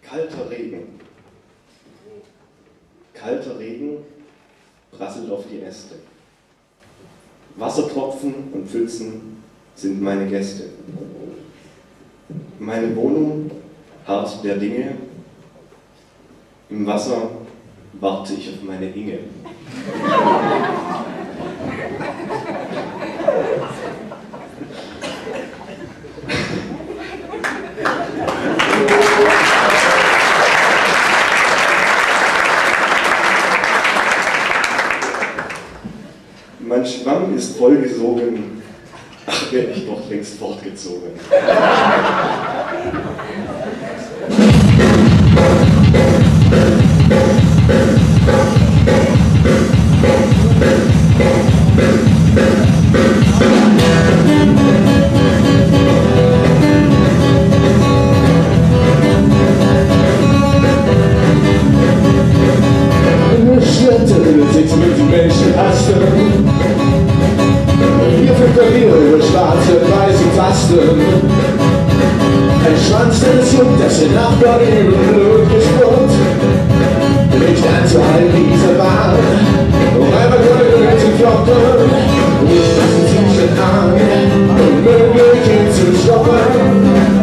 Kalter Regen. Kalter Regen prasselt auf die Äste. Wassertropfen und Pfützen sind meine Gäste. Meine Wohnung harrt der Dinge. Im Wasser warte ich auf meine Inge. Mein Schwamm ist vollgesogen, ach, wäre ich doch längst fortgezogen. Mit den Menschen hasten. Wir filterieren über schwarze, weiße Tasten. Ein Schwanz, der ist jung, das den Nachbarn in den Blut gesprungen. Nicht anzuhalten, diese Bahn. Noch einmal können wir jetzt entlocken. Wir lassen sie schon an, unmöglich ihn zu stoppen.